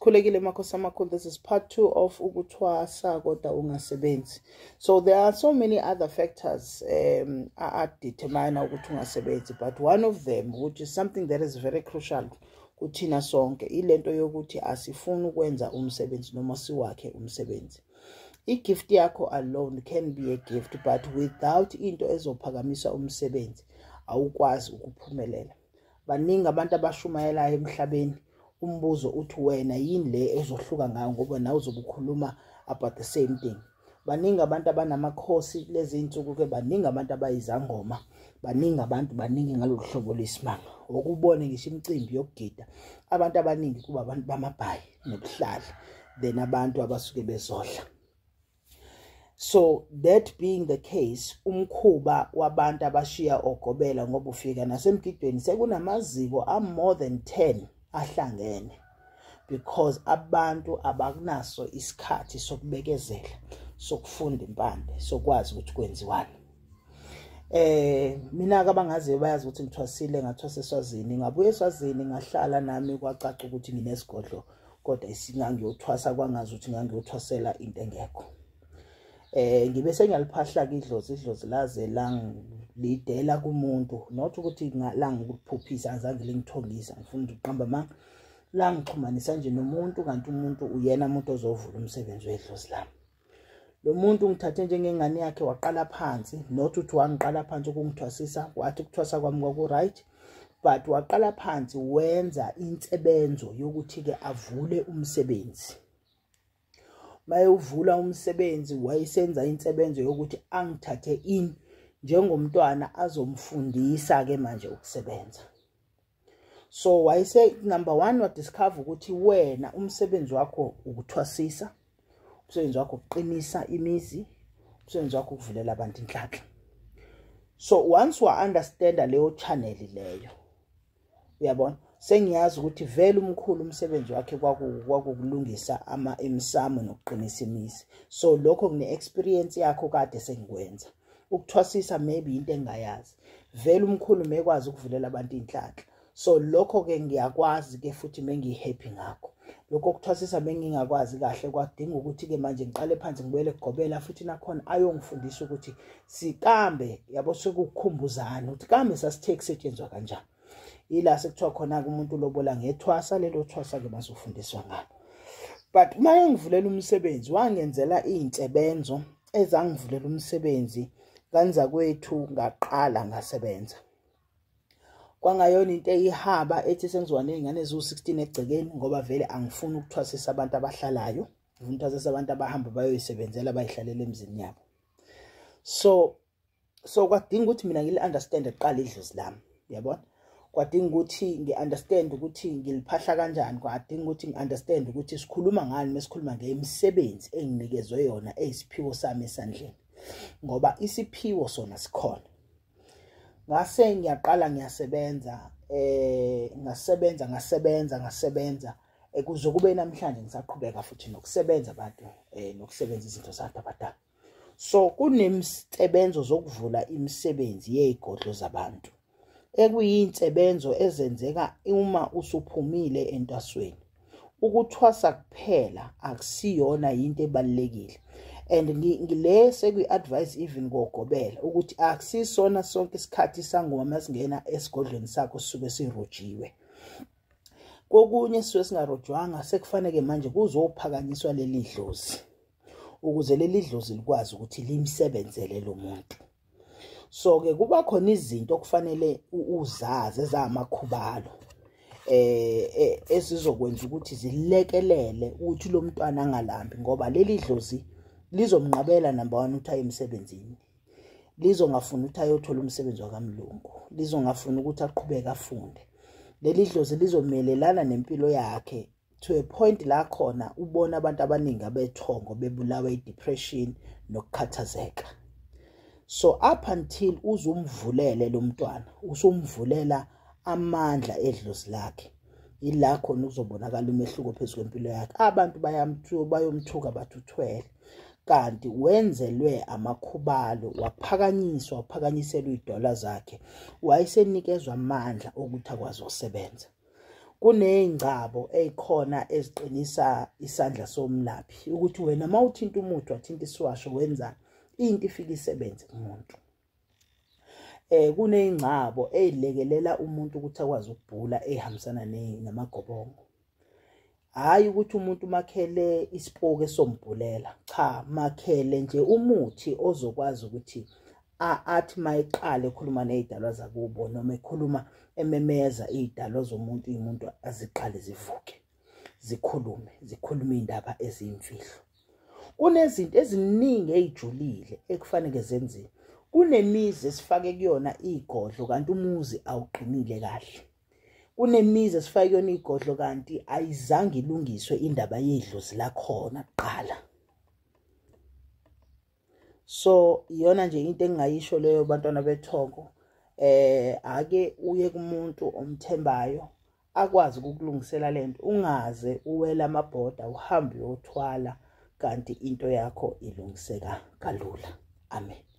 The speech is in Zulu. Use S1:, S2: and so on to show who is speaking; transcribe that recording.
S1: Sikhulekile makhosi amakhulu. This is part 2 of ukuthwasa kodwa ungasebenzi. So there are so many other factors determine ukuthi ungasebenzi, but one of them, which is something that is very crucial kuthina sonke, ilento yokuthi asifuni ukwenza umsebenzi noma siwakhe umsebenzi. I-gift yakho alone can be a gift, but without into ezophakamisa umsebenzi awukwazi ukuphumelela. Baningi abantu abashumayelayo emhlabeni, umbuzo uthi wena yini le ezohluka ngayo ngoba nawe uzobukhuluma about the same thing. Baningi abantu abanamakhosi lezi insuku ke, baningi abantu abayizangoma, baningi abantu baningi ngalolu hlobo lwesimanga. Ukubone ngisho imicimbi yokugida, abantu abaningi kuba abantu bamabhayi nobuhlali then abantu abasuke bezodla. So that being the case, umkhuba wabantu abashiya ogobela ngoba ufika nasemgidweni sekunamaziko more than 10 ahlangene, because abantu abakunaso isikhathi sokubekezela, sokufunda impande, sokwazi ukuthi kwenziwani. Mina abangaziyo bayazi ukuthi ngithwasile, ngathwasa eSwazini, ngabuye eSwazini ngahlala nami kwacaca ukuthi nginesigodlo, kodwa isingangiyothwasa kwangazi ukuthi ngangiyothwasela into engekho. Ngibe sengiyaliphahla idlozi laze langilidela kumuntu, not ukuthi langikuphuphisa, azange lingithongisa, ngifuna ukuqamba ma langixhumanisa nje nomuntu, kanti umuntu uyena umuntu ozovula umsebenzi wedlozi lami. Lo muntu ngithathe njengengane yakhe, waqala phansi, not ukuthi wangiqala phansi ukungithwasisa, wathi ukuthwasa kwami kwaku right, but waqala phansi wenza insebenzo yokuthi ke avule umsebenzi. Mayevula umsebenzi wayesenza insebenzo yokuthi angithathe in njengomntwana azomfundisa ke manje ukusebenza. So wayese number 1 wa discover ukuthi wena umsebenzi wakho ukuthwasisa, umsebenzi wakho ukuqinisa imizi, umsebenzi wakho ukuvulela abantu inhlanhla. So once wa understand leyo channel leyo, uyabona, sengiyazi ukuthi vele umkhulu umsebenzi wakhe kwakukulungisa emsamo nokuqinisa imizi. So lokho kune experience yakho kade sengikwenza. Ukuthwasisa maybe into engayazi, vele umkhulu mekwazi ukuvulela abantu inhlanhla. So lokho ke ngiyakwazi ke futhi mengihappy ngakho. Lokho ukuthwasisa bengingakwazi kahle, kwadinga ukuthi ke manje ngiqale phansi ngibuyele kugobela futhi nakhona ayongifundisa ukuthi sikambe, yabo sekukukhumbuzana ukuthi kambe sasithe kusetshenzwa kanjani. Ila sekuthiwa khona umuntu lobola ngethwasa, lelo thwasa ke masufundiswa ngalo. But maye ngivulela umsebenzi, wangenzela izinsebenzo ezangivulela umsebenzi kanza kwethu ngaqala ngasebenza. Kwangayona into eyihaba ethi senziwa nezingane ezu16 egcekeni, ngoba vele angifuni ukuthwasisa abantu abahlalayo, ngifuna ukuthwasisa abantu abahamba bayoyisebenzela bayihlalela emzini yabo. So kwadinga ukuthi mina ngili understand eqala idlozi lami, yabona. Kwadinga ukuthi ngi-understand ukuthi ngiliphahla kanjani, kwadinga ukuthi ngi-understand ukuthi sikhuluma ngani mesikhuluma ngemisebenzi enginikezwe yona eyisiphiwo sami esandleni, ngoba isiphiwo sona sikhona. Ngase ngiyaqala ngiyasebenza, ngasebenza kuze kube namhlanje ngisaqhubeka futhi nokusebenza abantu, nokusebenza izinto zabantu abadala. So kunemisebenzo zokuvula imisebenzi yezigodlo zabantu, ekuyinsebenzo ezenzeka uma usuphumile entwasweni. Ukuthwasa kuphela akusiyona into ebalekile, and ngile sekuyi-advise even ngogobela ukuthi akusisona sonke isikhathi sangoma masingena esigodlweni sakho sisuke sirojiwe. Kokunye sisuke singarojwanga, sekufanele manje kuzophakanyiswa leli dlozi ukuze leli dlozi likwazi ukuthi limsebenzele lo muntu. So ke kuba khona izinto okufanele uzazi ezamakhubalo esizokwenza ukuthi zilekelele ukuthi lo mntwana angalambi, ngoba leli dlozi lizomnqabela number 1 ukuthi aye emsebenzini, lizongafuna ukuthi ayothola umsebenzi wakamlungu, lizongafuna ukuthi aqhubeke afunde. Leli dlozi lizomelelana nempilo yakhe to a point la khona ubona abantu abaningi abethongo bebulawa i-depression nokukhathazeka. So up until uzumvulele lo mntwana, usumvulela amandla edlozi lakhe, ila khona uzobonakala umehluko phezulu kwempilo yakhe. Abantu bayomthuka bathuthwele, kanti wenzelwe amakhubalo, waphakanyiswa, waphakanyiselwa idola zakhe, wayesenikezwa amandla ukuthi akwazi ukusebenza. kuney'ngcabo ey'khona eziqinisa isandla somlaphi ukuthi wena uma uthinta umuthi wathinta isiwasho wenza into ifike isebenze kumuntu. Kuney'ngcabo ey'lekelela umuntu ukuthi akwazi ukubhula ey'hambisana namagobongo. Hhayi ukuthi umuntu makhele isipoki esombhulela, cha, makhele nje umuthi ozokwazi ukuthi athi mayeqala ekhuluma ney'dalwa zakubo noma ekhuluma ememeza iy'dalwa zomuntu, iy'muntu aziqale zivuke, zikhulume iy'ndaba eziyimfihlo. Kunezinto eziningi ey'julile ekufanele zenziwe. Kunemizi esifake kuyona iy'godlo kanti umuzi awuqinile kahle. Kunemizi esifake kuyona iy'godlo kanti ayizange ilungiswe indaba yedlozi lakhona kuqala. So iyona nje into engingayisho leyo bantwana bethongo. Ake uye kumuntu omthembayo akwazi ukukulungisela lento, ungaze uwela amabhoda uhambe uyothwala kanti into yakho ilungiseka kalula. Amen.